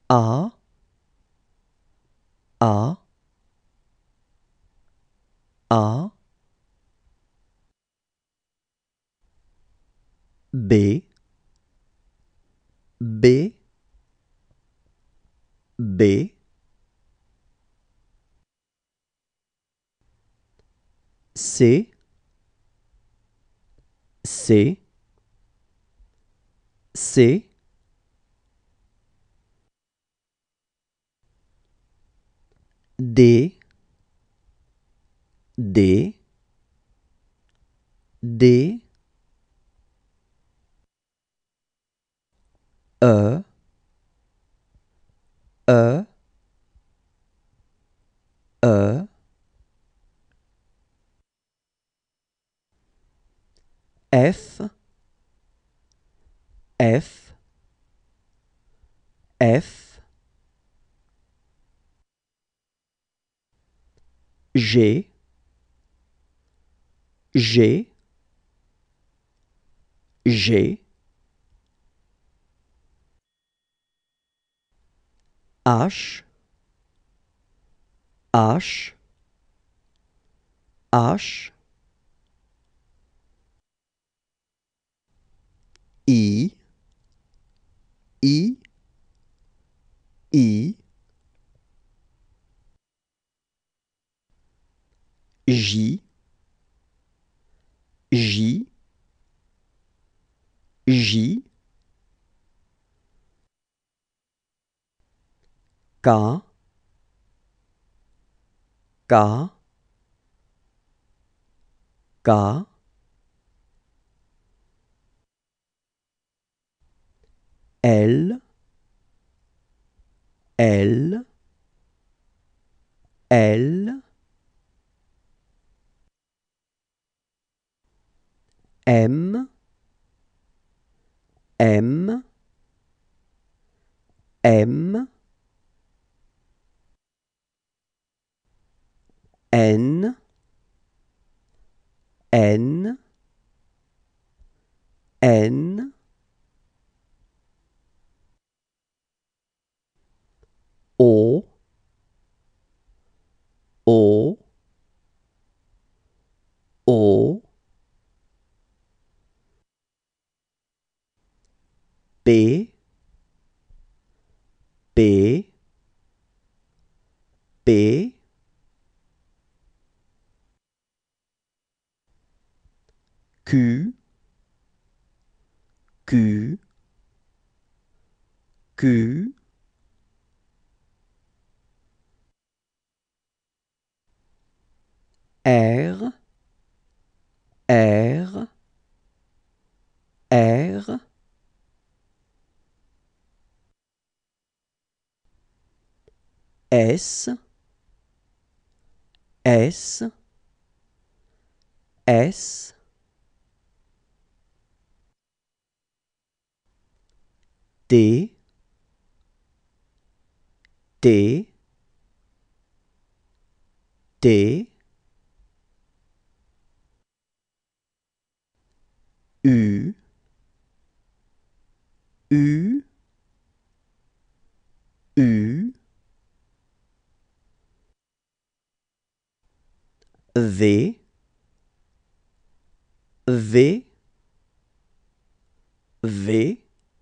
A, A, A, B, B, B, C, C, C, D, D, D, E, E, E, F, F, F, G, G, G, H, H, H, I, I, I, J, J, J, K, K, K, L, L, L, M, M, M, N, N, N, O, O, O, P, P, P, Q, Q, Q, R, R, R, S, S, S, T, T, T, U, U, U, V, V, V,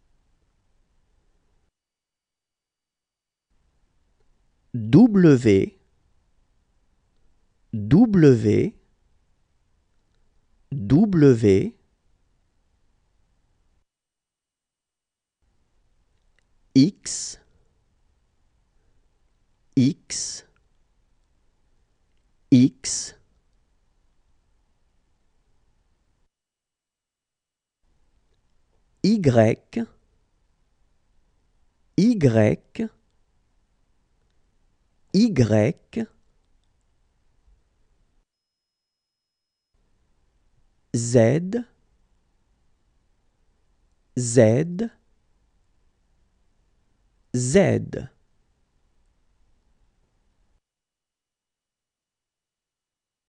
W, W, W, X, X, X, Y, Y, Y, Z, Z, Z.